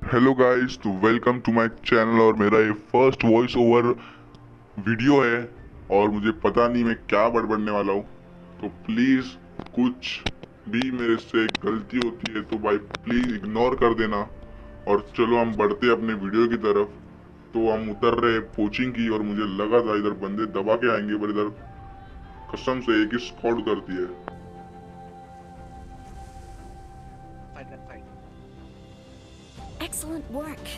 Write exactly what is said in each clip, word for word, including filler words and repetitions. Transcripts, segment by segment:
Hello guys, तो welcome to my channel. और मेरा ये फर्स्ट वॉइस ओवर वीडियो है और मुझे पता नहीं मैं क्या बड़बड़ने वाला हूँ, तो प्लीज़ कुछ भी मेरे से गलती होती है तो भाई प्लीज़ इग्नोर कर देना। और चलो हम बढ़ते अपने वीडियो की तरफ। तो हम उतर रहे कोचिंग की और मुझे लगा था इधर बंदे दबा के आएंगे, पर इधर कसम से एक ही स्क्वाड उतरती है। Excellent work.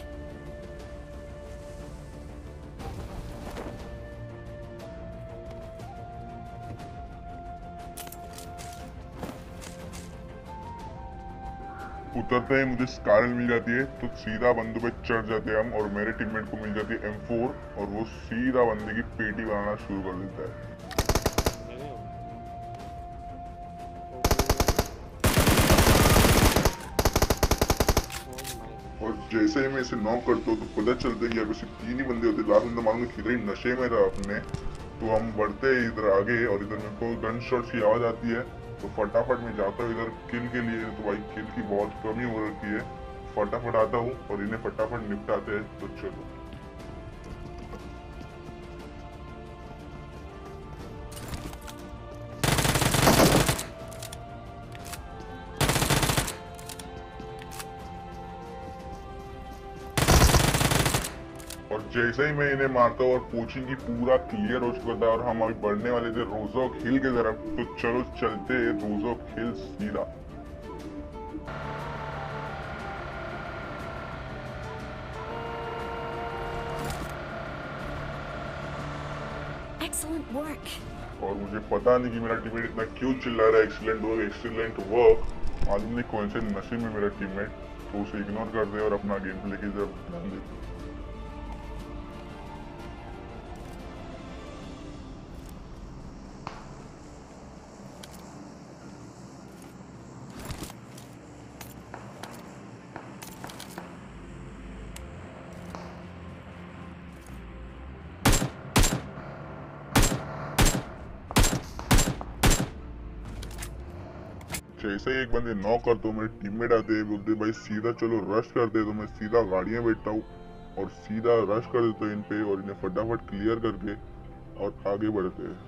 उतरते ही मुझे स्कारल मिल जाती है तो सीधा बंदों पे चढ़ जाते हैं हम, और मेरे टीममेट को मिल जाती है एम फोर और वो सीधा बंदे की पेटी बनाना शुरू कर देता है। और जैसे ही मैं इसे नॉक करता हूँ तो पता चलता है कि यार सिर्फ तीन ही बंदे होते। लास्ट में तो मालूम किधर ही नशे में था अपने। तो हम बढ़ते हैं इधर आगे और इधर मेरे को गन शॉट्स की आवाज आती है, तो फटाफट मैं जाता हूँ इधर किल के लिए। तो भाई किल की बहुत कमी हो रखी है, फटाफट आता हूँ और इन्हें फटाफट निपटाते हैं। तो चलो और जैसे ही मैं इन्हें मारता हूँ और कोचिंग की पूरा क्लियर हो चुका था और हम अभी बढ़ने वाले थे रोजोक हिल की तरफ। तो चलो चलते हैं रोजोक हिल सीधा। Excellent work. और मुझे पता नहीं कि मेरा टीममेट इतना क्यों चिल्ला रहा है एक्सीलेंट वर्क एक्सीलेंट वर्क। मालूम नहीं कौन से नशे में मेरा टीममेट, तो उसे इग्नोर कर दे और अपना गेम प्ले की तरफ ध्यान दे। जैसे ही एक बंदे नॉक करते हो मेरे टीममेट आते हैं, बोलते भाई सीधा चलो रश करते हैं। तो मैं सीधा गाड़ियां बैठता हूँ और सीधा रश कर देता हूँ इन पे और इन्हें फटाफट क्लियर करके और आगे बढ़ते हैं।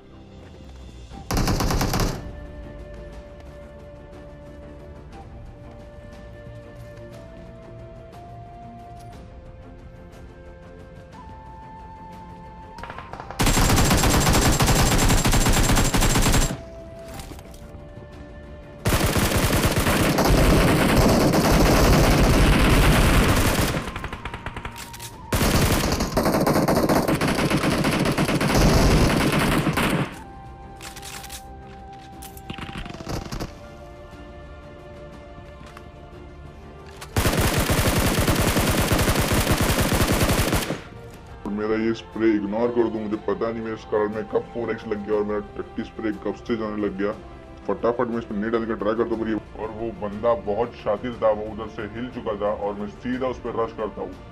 मेरा ये स्प्रे इग्नोर कर दूं, मुझे पता नहीं मेरे स्कार में कब फोर एक्स लग गया और मेरा टट्टी स्प्रे कब से जाने लग गया। फटाफट मैं इस पर नेट डाल के ट्राई करता हूँ और वो बंदा बहुत शातिर था, वो उधर से हिल चुका था और मैं सीधा उस पर रश करता हूँ।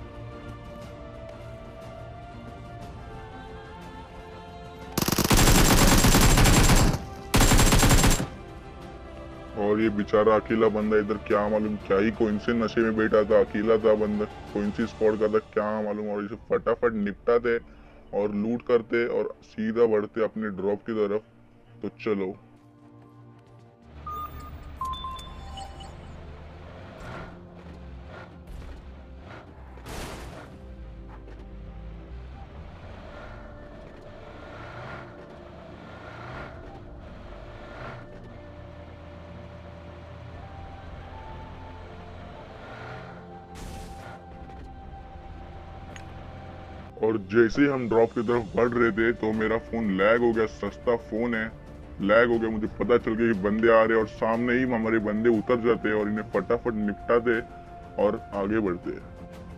और ये बेचारा अकेला बंदा इधर क्या मालूम क्या ही कोई से नशे में बैठा था, अकेला था बंदा, कोई सी स्पॉट का था क्या मालूम। और इसे फटाफट निपटाते और लूट करते और सीधा बढ़ते अपने ड्रॉप की तरफ। तो चलो और जैसे ही हम ड्रॉप की तरफ बढ़ रहे थे तो मेरा फोन लैग हो गया। सस्ता फोन है, लैग हो गया। मुझे पता चल गया कि बंदे आ रहे हैं और सामने ही हमारे बंदे उतर जाते हैं और इन्हें फटाफट निपटाते और आगे बढ़ते हैं।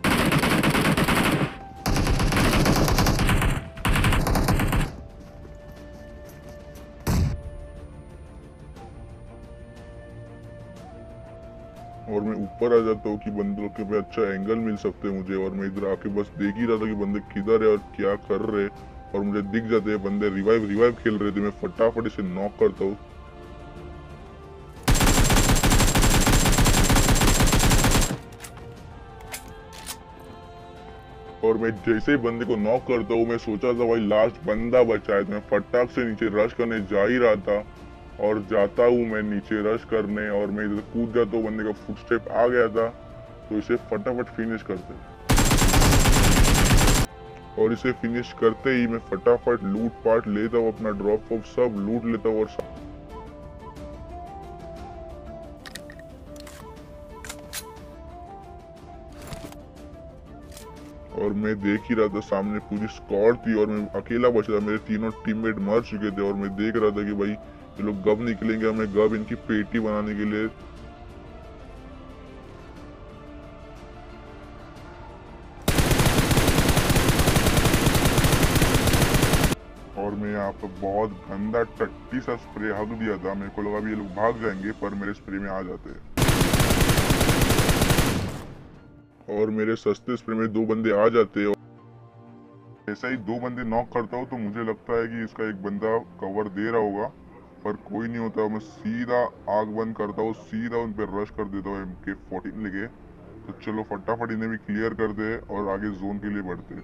और मैं ऊपर आ जाता हूँ कि बंदों के पे अच्छा एंगल मिल सकते हैं मुझे। और मैं इधर आके बस देख ही रहा था कि बंदे किधर है और क्या कर रहे, और मुझे दिख जाते हैं बंदे रिवाइव रिवाइव खेल रहे थे। मैं फटाफट इसे नॉक करता हूँ। और मैं जैसे ही बंदे को नॉक करता हूँ, मैं सोचा था भाई लास्ट बंदा बचा है, तो मैं फटाक से नीचे रश करने जा ही रहा था और जाता हूँ मैं नीचे रश करने और मैं इधर कूद जाता हूँ, बंदे का फुटस्टेप आ गया था तो इसे फटाफट फिनिश करते और इसे फिनिश करते ही मैं फटाफट लूट पाट लेता हूँ, अपना ड्रॉप ऑफ सब लूट लेता हूँ और और मैं देख ही रहा था सामने पूरी स्क्वाड थी और मैं अकेला बचा था, मेरे तीनों टीममेट मर चुके थे और मैं देख रहा था कि भाई ये लोग गब निकलेंगे, हमें गब इनकी पेटी बनाने के लिए। और मैं यहाँ पर बहुत गंदा टट्टी सा स्प्रे हक दिया था, मेरे को लगा भी ये लोग भाग जाएंगे पर मेरे स्प्रे में आ जाते हैं और मेरे सस्ते स्प्रे में दो बंदे आ जाते हैं। ऐसा ही दो बंदे नॉक करता हूँ तो मुझे लगता है कि इसका एक बंदा कवर दे रहा होगा पर कोई नहीं होता। मैं सीधा आग बंद करता हूँ, सीधा उन पर रश कर देता हूँ एम के फोर्टीन लेके। तो चलो फटाफट इन्हें भी क्लियर कर दे और आगे जोन के लिए बढ़ते।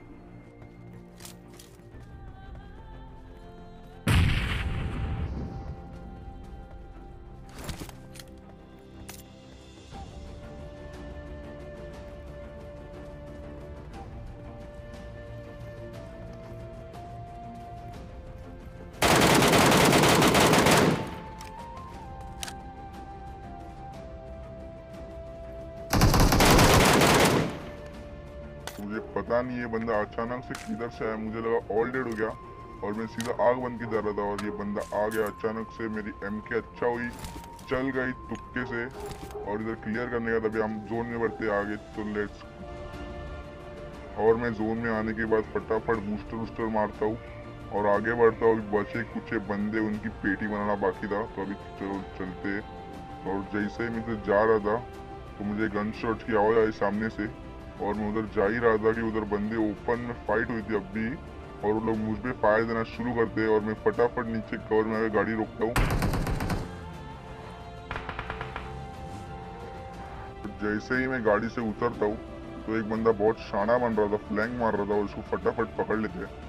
मुझे पता नहीं ये बंदा अचानक से किधर से आया, मुझे लगा ऑल डेड हो गया और मैं सीधा आग बंद की जा रहा था और ये बंदा आ गया अचानक से। मेरी एम के अच्छा हुई, चल गई तुक्के से और इधर क्लियर करने का। तभी हम जोन में बढ़ते आगे, तो लेट्स। और मैं जोन में आने के बाद फटाफट बूस्टर वूस्टर मारता हूँ और आगे बढ़ता हूँ। बचे कुछ बंदे, उनकी पेटी बनाना बाकी था तो अभी चलो चलते। और जैसे ही मैं इधर जा रहा था तो मुझे गन शॉट की आवाज़ आई सामने से और मैं उधर जा ही रहा था कि उधर बंदे ओपन में फाइट हुई थी अब भी और वो लोग मुझ पे फायर देना शुरू करते हैं और मैं फटाफट नीचे कवर में आकर गाड़ी रोकता हूँ। जैसे ही मैं गाड़ी से उतरता हूँ तो एक बंदा बहुत शाना बन रहा था, फ्लैंक मार रहा था और उसको फटाफट पकड़ लेते हैं।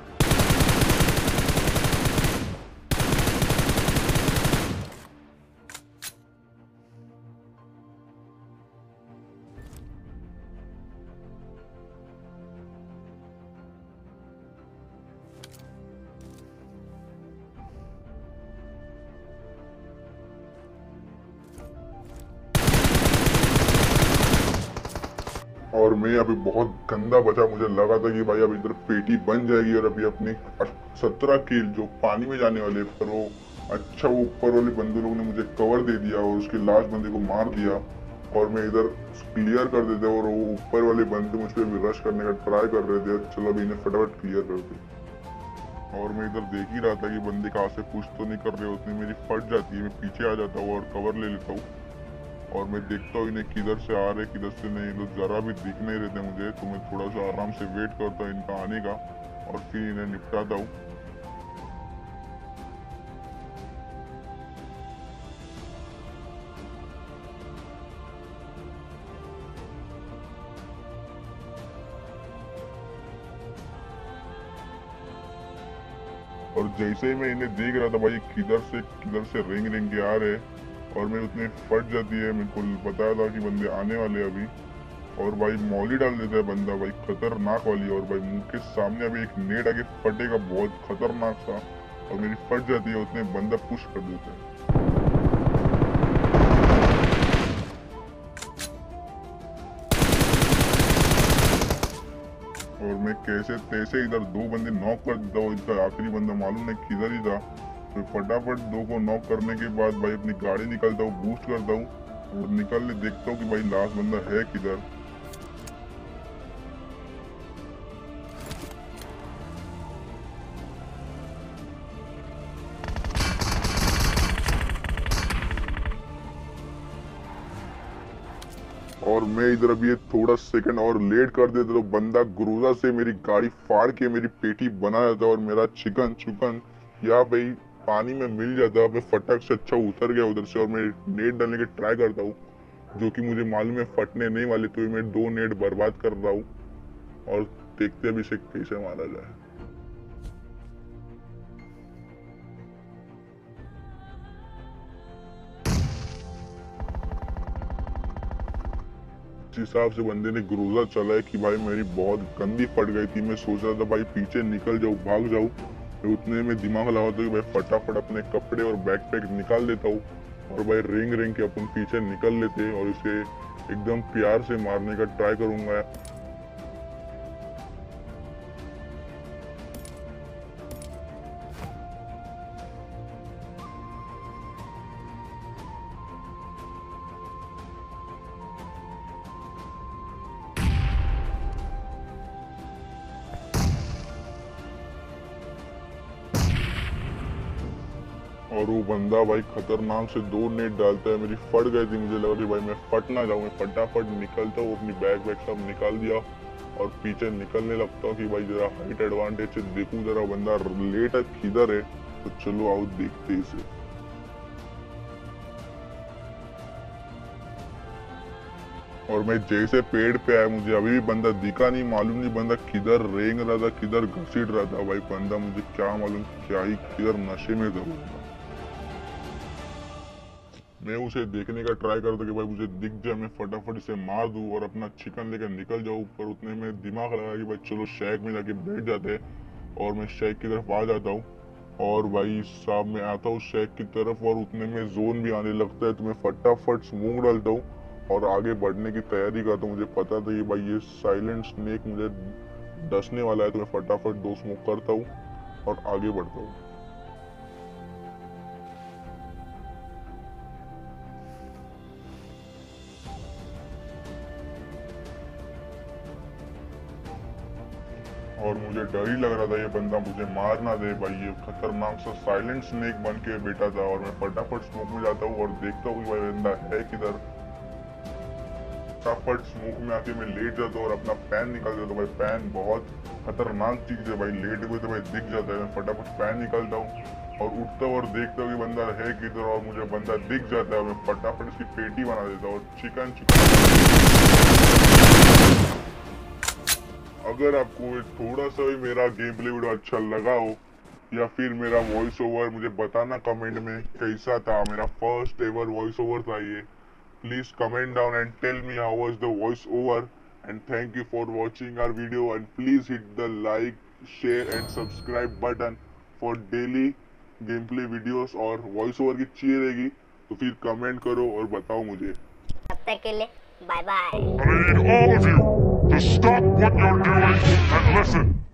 और मैं यहाँ पे बहुत गंदा बचा, मुझे लगा था कि भाई अब इधर पेटी बन जाएगी और अभी अपने सत्रह किल जो पानी में जाने वाले, पर वो अच्छा वो ऊपर वाले बंदे लोगों ने मुझे कवर दे दिया और उसके लास्ट बंदे को मार दिया और मैं इधर क्लियर कर देते और वो ऊपर वाले बंदे मुझ पर भी रश करने का ट्राई कर रहे थे। चलो अभी इन्हें फटाफट क्लियर करते। और मैं इधर देख ही रहा था कि बंदे कहाँ से पुश तो नहीं कर रहे होते, मेरी फट जाती है, मैं पीछे आ जाता हूँ और कवर ले लेता हूँ और मैं देखता हूँ इन्हें किधर से आ रहे किधर से नहीं, तो जरा भी दिख नहीं रहते मुझे। तो मैं थोड़ा सा आराम से वेट करता हूँ इनका आने का और फिर इन्हें निपटाता हूँ। और जैसे ही मैं इन्हें देख रहा था भाई किधर से किधर से रेंग रेंग के आ रहे और मैं उतने फट जाती है, मेरे को बताया था कि बंदे आने वाले अभी और भाई मौली डाल देता है बंदा भाई खतरनाक वाली। और भाई मुंह के सामने अभी एक नेट आके फटेगा बहुत खतरनाक सा और मेरी फट जाती है, उतने बंदा पुश कर देता है। और मैं कैसे तैसे इधर दो बंदे नॉक कर देता हूँ, इनका आखिरी बंदा मालूम नहीं किधर ही था। तो फटाफट दो को नॉक करने के बाद भाई अपनी गाड़ी निकलता हूँ, बूस्ट करता हूँ और निकलने देखता हूँ कि भाई लास्ट बंदा है किधर। और मैं इधर अभी ये थोड़ा सेकंड और लेट कर देता तो बंदा गुरूजा से मेरी गाड़ी फाड़ के मेरी पेटी बना देता और मेरा चिकन चुकन या भाई पानी में मिल जाता। मैं फटक से अच्छा उतर गया उधर से और मैं नेट डालने की ट्राई करता हूँ जो कि मुझे मालूम है फटने नहीं वाले, तो मैं दो नेट बर्बाद कर रहा हूँ और देखते हैं अभी इसे कैसे मारा जाए। इस हिसाब से बंदे ने ग्रोजा चला है कि भाई मेरी बहुत गंदी फट गई थी। मैं सोच रहा था भाई पीछे निकल जाऊँ, भाग जाऊँ, उतने में दिमाग लगा था कि भाई फटाफट अपने कपड़े और बैकपैक निकाल देता हूँ और भाई रेंग रेंग के अपन पीछे निकल लेते और इसे एकदम प्यार से मारने का ट्राई करूंगा। और वो बंदा भाई खतरनाक से दो नेट डालता है। मेरी फट गई थी, मुझे लगा कि भाई मैं फट ना जाऊं। मैं फटाफट निकलता हूँ, अपनी बैग वैग सब निकाल दिया और पीछे निकलने लगता हूँ कि भाई जरा हाइट एडवांटेज से देखूं जरा बंदा लेट है किधर है। तो चलो आओ देखते इसे। और मैं जैसे पेड़ पे आया मुझे अभी भी बंदा दिखा नहीं, मालूम नहीं बंदा किधर रेंग रहा था, किधर घसीट रहा था। भाई बंदा मुझे क्या मालूम क्या ही किधर नशे में था। मैं उसे देखने का ट्राई करता कि भाई मुझे दिख जाए, मैं फटाफट इसे मार दूं और अपना चिकन लेकर निकल जाऊं। पर उतने में दिमाग लगा कि भाई चलो शैक में जाके बैठ जाते हैं और मैं शैक की तरफ आ जाता हूं। और भाई साहब मैं आता हूँ शैक की तरफ और उतने में जोन भी आने लगता है। तो मैं फटाफट स्मोक डालता हूँ और आगे बढ़ने की तैयारी करता हूँ। मुझे पता था कि भाई ये साइलेंट स्नेक मुझे डसने वाला है, तो मैं फटाफट दो स्मोक करता हूँ और आगे बढ़ता हूँ। और मुझे डर ही लग रहा था ये बंदा मुझे मार ना दे। भाई ये खतरनाक सा साइलेंट स्नेक बन के बैठा था और मैं फटाफट स्मोक में जाता हूँ और देखता हूँ भाई बंदा है किधर। फटाफट स्मोक में आके मैं लेट जाता हूँ और अपना पैन निकाल देता हूँ। भाई पैन बहुत खतरनाक चीज है, भाई लेट हुए तो भाई दिख जाता है। मैं फटाफट पैन निकालता हूँ और उठता हूँ और देखता हूँ कि बंदा है किधर और मुझे बंदा दिख जाता है। मैं फटाफट इसकी पेटी बना देता हूँ और चिकन चिकन। अगर आपको थोड़ा सा भी मेरा गेम प्ले वीडियो अच्छा लगा हो या फिर मेरा वॉइस ओवर, मुझे बताना कमेंट में कैसा था। मेरा फर्स्ट एवर वॉइस ओवर था ये। Please comment down and tell me how was the voice over and thank you for watching our video and please hit the like share and subscribe button for daily game play videos. और voice over की चाहिए रहेगी तो फिर comment करो और बताओ मुझे। तब तक के लिए bye bye. I need all of you to stop what you're doing and listen.